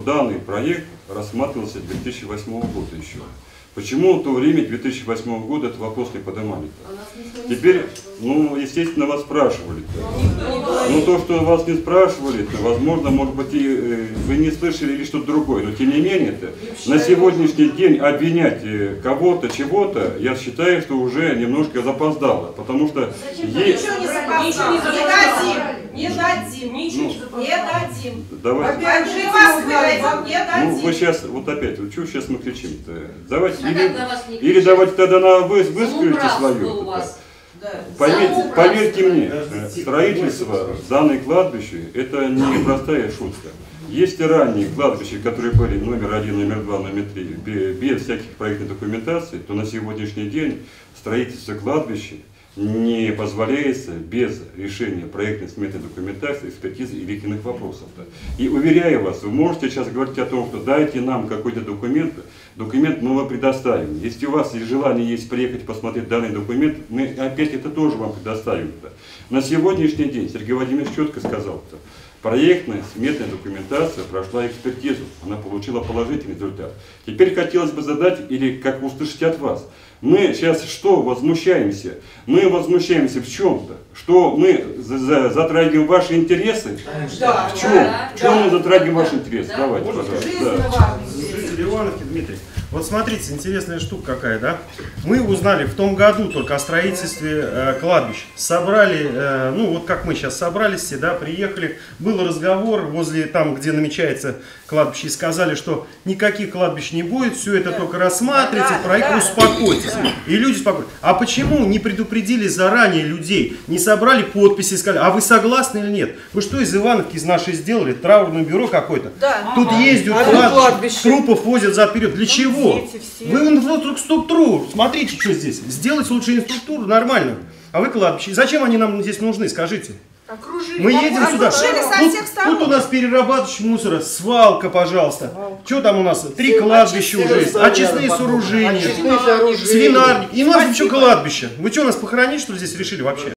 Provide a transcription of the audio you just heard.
Данный проект рассматривался 2008 года еще. Почему в то время, 2008 года, этот вопрос не поднимали-то? Теперь, естественно, вас спрашивали-то. Но то, что вас не спрашивали-то, возможно, может быть, и вы не слышали или что-то другое. Но тем не менее-то, на сегодняшний день обвинять кого-то, чего-то, я считаю, что уже немножко запоздало. Потому что... Ничего не запоздало. Не дадим. Давайте. Вы сейчас, вот опять, что сейчас мы кричим-то? Давайте, или давайте тогда вы выскажите свое. Поверьте мне, строительство данной кладбища — это не простая шутка. Есть и ранние кладбища, которые были номер 1, номер 2, номер 3, без всяких проектной документации, то на сегодняшний день строительство кладбища не позволяется без решения проектной сметной документации, экспертизы и иных вопросов-то. И уверяю вас, вы можете сейчас говорить о том, что дайте нам какой-то документ мы вам предоставим. Если у вас есть желание есть приехать посмотреть данный документ, мы опять это тоже вам предоставим-то. На сегодняшний день Сергей Владимирович четко сказал-то, проектная сметная документация прошла экспертизу, она получила положительный результат. Теперь хотелось бы задать, или как услышать от вас, мы сейчас что возмущаемся? Мы возмущаемся в чем-то, что мы затрагиваем ваши интересы? Да. В чем? В чем мы затрагиваем ваши интересы? Давайте, пожалуйста. Ивановки, Дмитрий. Вот смотрите, интересная штука какая, да? Мы узнали в том году только о строительстве кладбищ. Собрали, вот как мы сейчас собрались все, да, приехали. Был разговор возле там, где намечается кладбище, и сказали, что никаких кладбищ не будет, все это только рассматривается, проект, успокойтесь. И люди спокойно. А почему не предупредили заранее людей, не собрали подписи, сказали, а вы согласны или нет? Вы что из Ивановки, из нашей сделали, траурное бюро какое-то? Да. Тут ездят кладбище, трупов возят за-вперед. Для чего? Вы инфраструктуру, смотрите, что здесь. Сделать лучше инфраструктуру нормально. А вы кладбище. Зачем они нам здесь нужны, скажите? Окружили. Мы едем сюда. Тут у нас перерабатывающий мусора, свалка, пожалуйста. Что там у нас? 3 кладбища уже есть. Очистные сооружения, свинарник. И у нас еще кладбище. Вы что, нас похоронить, что ли, здесь решили вообще?